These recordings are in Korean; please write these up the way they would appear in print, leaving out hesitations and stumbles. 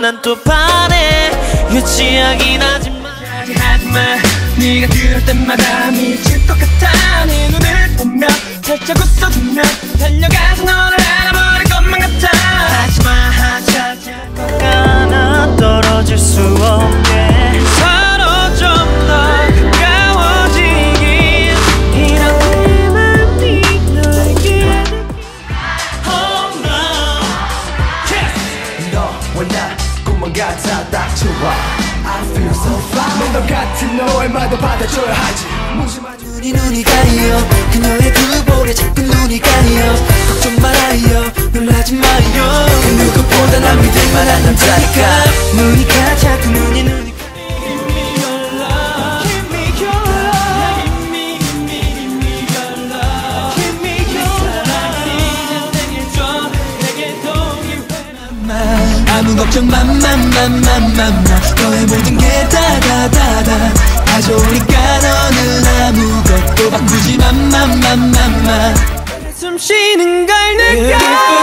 난 또 반해. 유치하긴 하지만 네가 그럴 때마다 미칠 것 같아. 네 눈을 보며 살짝 웃어주면 달려가서 너를 알아버릴 것만 같아. 하지마 하자자 하나 떨어질 수 없게 서로 좀 더 가까워지길. 이런 내 맘이 너에게 홈런 너와 나 꿈만 같아 딱 좋아. I feel so fine. 너 같은 너의 말도 받아줘야 하지. 눈이 가려 그녀의 그 볼에 자꾸 눈이 가려. 걱정 말아요 놀라지 마요. 그 누구보다 난 믿을 만한 남자니까. 눈이 가 자꾸 눈이 가. 아무 걱정 맘맘맘맘맘마. 너의 모든 게 다다다다 다 좋으니까 너는 아무것도 바꾸지 맘맘맘맘마. 숨 쉬는 걸 느껴.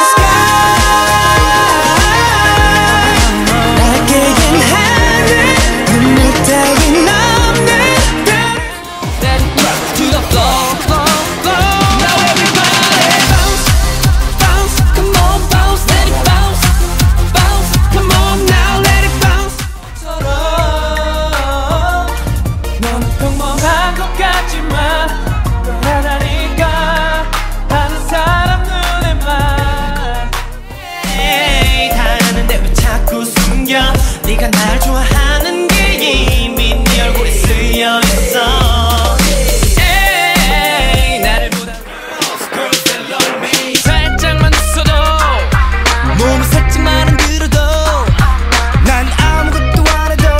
날개긴 하늘 눈물 따윈 없는 Let it rock to the floor, floor, floor. Now everybody bounce, bounce, come on bounce, let it bounce, bounce, come on now let it bounce. 서로 넌 평범한 것 같지만 변하다니까 하는 사람 눈에만. 에이 다 아는데 왜 자꾸 숨겨. 네가 날 좋아하는 게 이미 네 얼굴에 쓰여있어. 에이 나를 보다 살짝만 웃어도 몸이 살짝만 흔들어도 난 아무것도 안 해도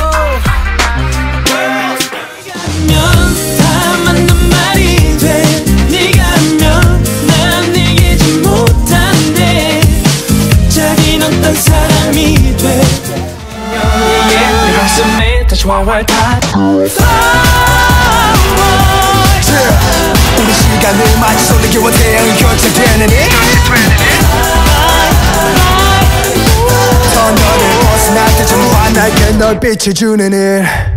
하면 다 맞는 말이 돼. 네가 하면 난 이기지 못한대. 자긴 어떤 사람이 돼. 내 가슴에 다시 활활 우리 시간을 마치 손들기와 태양이 교체되느니 더 너를 벗어날 때 정말 날개 널 비춰주는 일.